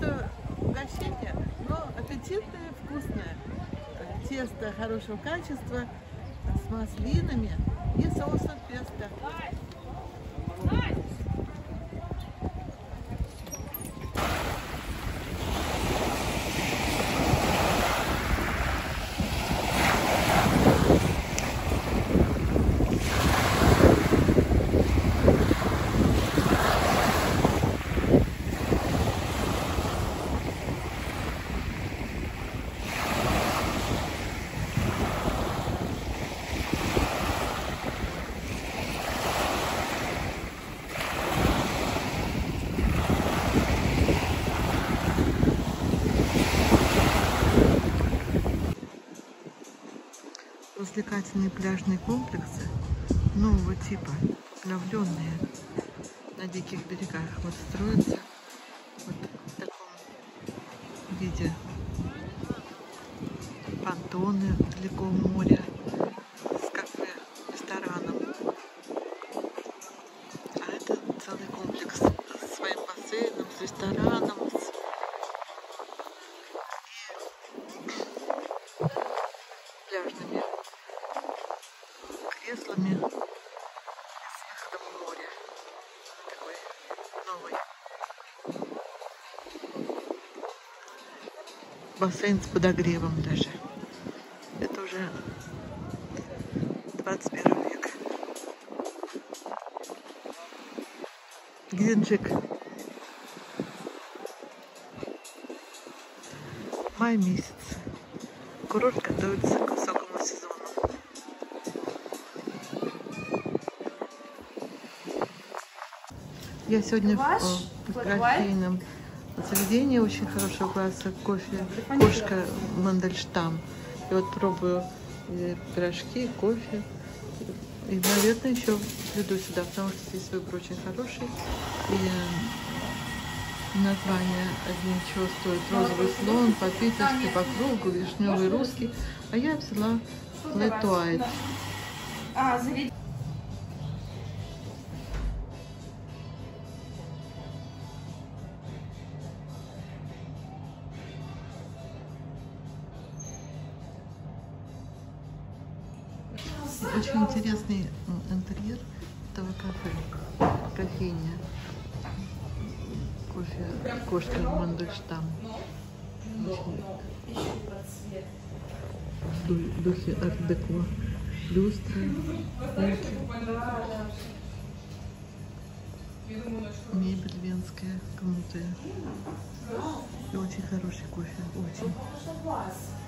что угощение, но аппетитное, вкусное. Тесто хорошего качества с маслинами и соусом песто. Развлекательные пляжные комплексы нового типа, обновленные на диких берегах, вот строятся вот в таком виде. Понтоны далеко у моря с кафе, рестораном. А это целый комплекс с своим бассейном, с рестораном, с пляжными креслами и с выходом в море. Такой новый бассейн с подогревом даже. Это уже 21 век. Геленджик. Май месяц. Курорт готовится к высокому сезону. Я сегодня в кофейном заведении очень хорошего класса кофе. Кошка Мандельштам. И вот пробую пирожки, кофе. И, наверное, еще приду сюда, потому что здесь выбор очень хороший. И название одним чего стоит: розовый слон, по-питерски, по кругу, вишневый русский. А я взяла Flat White. Очень интересный интерьер этого кафе. Кофейня. Кофе кошка Мандельштам. В духе арт-деко. Люстры, полки. Мебель венская, гнутая. И очень хороший кофе. Очень.